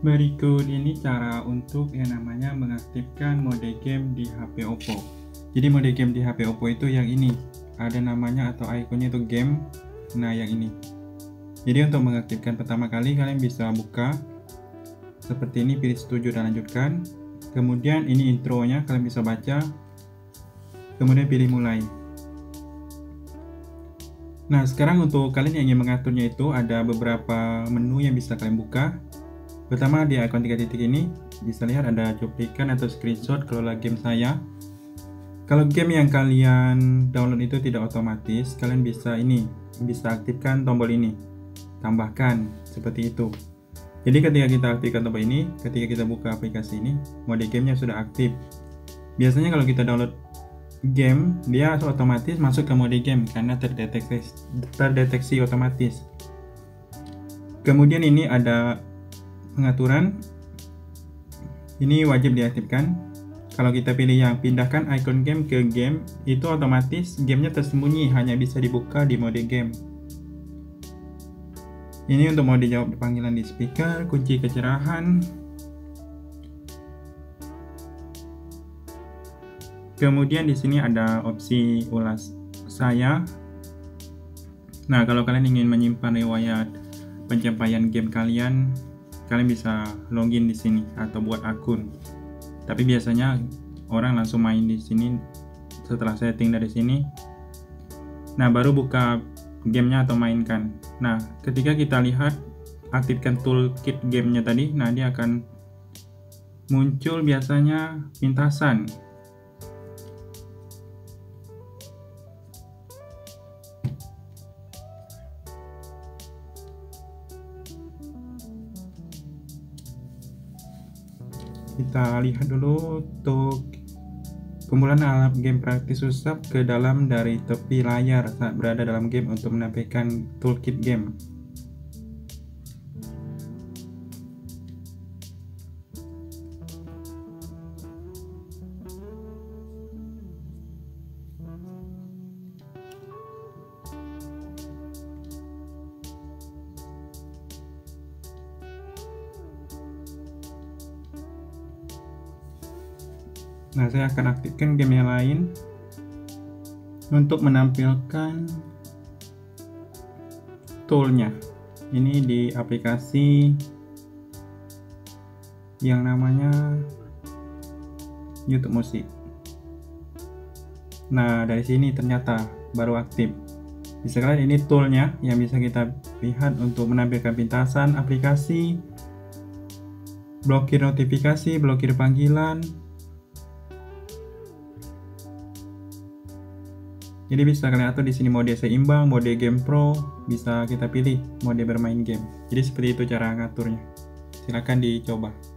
Berikut ini cara untuk yang namanya mengaktifkan mode game di HP Oppo. Jadi mode game di HP Oppo itu yang ini, ada namanya atau ikonnya itu game. Nah yang ini. Jadi untuk mengaktifkan pertama kali kalian bisa buka seperti ini, pilih setuju dan lanjutkan. Kemudian ini intronya, kalian bisa baca. Kemudian pilih mulai. Nah sekarang untuk kalian yang ingin mengaturnya itu ada beberapa menu yang bisa kalian buka. Pertama di icon 3 titik ini bisa lihat ada cuplikan atau screenshot kelola game saya. Kalau game yang kalian download itu tidak otomatis, kalian bisa aktifkan tombol ini, tambahkan seperti itu. Jadi ketika kita aktifkan tombol ini, ketika kita buka aplikasi ini, mode gamenya sudah aktif. Biasanya kalau kita download game, dia otomatis masuk ke mode game karena terdeteksi otomatis. Kemudian ini ada pengaturan, ini wajib diaktifkan. Kalau kita pilih yang pindahkan icon game ke game, itu otomatis gamenya tersembunyi, hanya bisa dibuka di mode game. Ini untuk mode jawab panggilan di speaker, kunci kecerahan. Kemudian di sini ada opsi ulas saya. Nah, kalau kalian ingin menyimpan riwayat pencapaian game kalian bisa login di sini atau buat akun. Tapi biasanya orang langsung main di sini setelah setting dari sini. Nah, baru buka gamenya atau mainkan. Nah, ketika kita lihat aktifkan toolkit gamenya tadi, nah dia akan muncul biasanya pintasan. Kita lihat dulu untuk kumpulan alat game praktis usap ke dalam dari tepi layar saat berada dalam game untuk menampilkan toolkit game. Nah, saya akan aktifkan game yang lain untuk menampilkan toolnya. Ini di aplikasi yang namanya YouTube Musik. Nah, dari sini ternyata baru aktif. Bisa kalian ini toolnya yang bisa kita lihat untuk menampilkan pintasan aplikasi, blokir notifikasi, blokir panggilan. Jadi bisa kalian atur di sini mode seimbang, mode game pro, bisa kita pilih mode bermain game. Jadi seperti itu cara ngaturnya. Silahkan dicoba.